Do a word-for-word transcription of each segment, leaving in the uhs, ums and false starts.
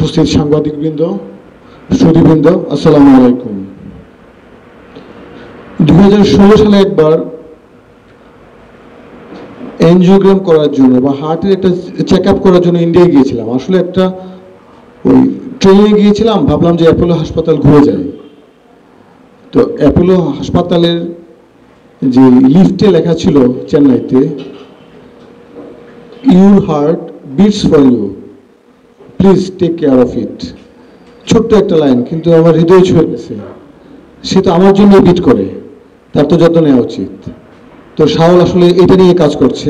উপস্থিত সাংবাদিকবৃন্দ, সুধীবৃন্দ, আসসালামু আলাইকুম। দুই হাজার ষোলো সালে একবার এনজিওগ্রাম করার জন্য বা হার্টের একটা চেক আপ করার জন্য ইন্ডিয়ায় গিয়েছিলাম। আসলে একটা ওই ট্রেনে গিয়েছিলাম, ভাবলাম যে অ্যাপোলো হাসপাতাল ঘুরে যাই। তো অ্যাপোলো হাসপাতালের যে লিফটে লেখা ছিল চেন্নাইতে, your heart beats for you, please take care of it. ছোট্ট একটা লাইন, কিন্তু আমার হৃদয় ছুঁয়ে গেছে। সে তো আমার জন্য বিট করে, তার তো যত্ন নেওয়া উচিত। তো শাওল আসলে এটা নিয়ে কাজ করছে।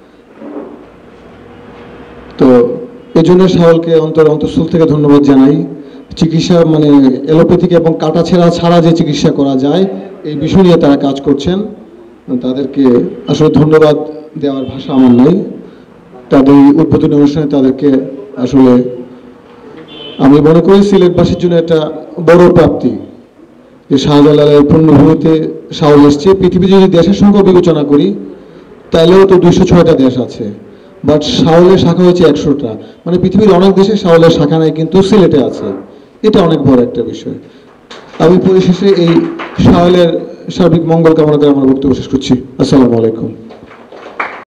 তো এই জন্য শাওলকে অন্তর অন্তঃস্থল থেকে ধন্যবাদ জানাই। চিকিৎসা মানে অ্যালোপ্যাথিক এবং কাটা ছেঁড়া ছাড়া যে চিকিৎসা করা যায়, এই বিষয় নিয়ে তারা কাজ করছেন। তাদেরকে আসলে ধন্যবাদ দেওয়ার ভাষা আমার নাই। তাদের উদ্বোধনী অনুষ্ঠানে তাদেরকে আসলে আমি মনে করি সিলেটবাসীর জন্য একটা বড় প্রাপ্তি যে শাহজালালের পূর্ণভূমিতে শাওল এসছে। পৃথিবীতে যদি দেশের সংখ্যা বিবেচনা করি তাহলেও তো দুইশো ছয়টা দেশ আছে, বাট শাওলের শাখা হয়েছে একশোটা। মানে পৃথিবীর অনেক দেশে শাওলের শাখা নাই, কিন্তু সিলেটে আছে। এটা অনেক বড় একটা বিষয়। আমি পরিশেষে এই শাওলের সার্বিক মঙ্গল কামনা করে আমার বক্তব্য শেষ করছি। আসসালামু আলাইকুম।